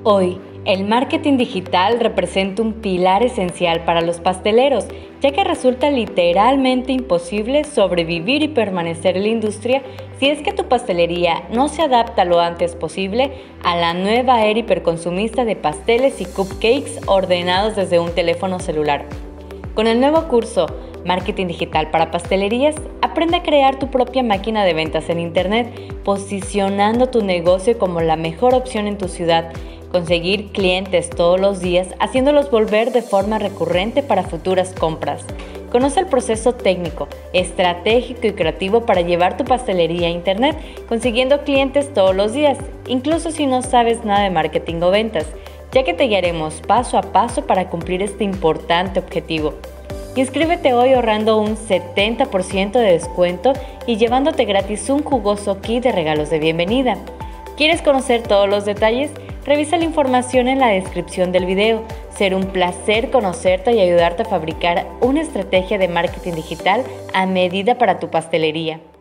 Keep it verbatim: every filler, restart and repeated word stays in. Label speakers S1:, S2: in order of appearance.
S1: Hoy, el marketing digital representa un pilar esencial para los pasteleros, ya que resulta literalmente imposible sobrevivir y permanecer en la industria si es que tu pastelería no se adapta lo antes posible a la nueva era hiperconsumista de pasteles y cupcakes ordenados desde un teléfono celular. Con el nuevo curso Marketing Digital para Pastelerías, aprende a crear tu propia máquina de ventas en Internet, posicionando tu negocio como la mejor opción en tu ciudad, conseguir clientes todos los días, haciéndolos volver de forma recurrente para futuras compras. Conoce el proceso técnico, estratégico y creativo para llevar tu pastelería a Internet, consiguiendo clientes todos los días, incluso si no sabes nada de marketing o ventas, ya que te guiaremos paso a paso para cumplir este importante objetivo. Inscríbete hoy ahorrando un setenta por ciento de descuento y llevándote gratis un jugoso kit de regalos de bienvenida. ¿Quieres conocer todos los detalles? Revisa la información en la descripción del video. Será un placer conocerte y ayudarte a fabricar una estrategia de marketing digital a medida para tu pastelería.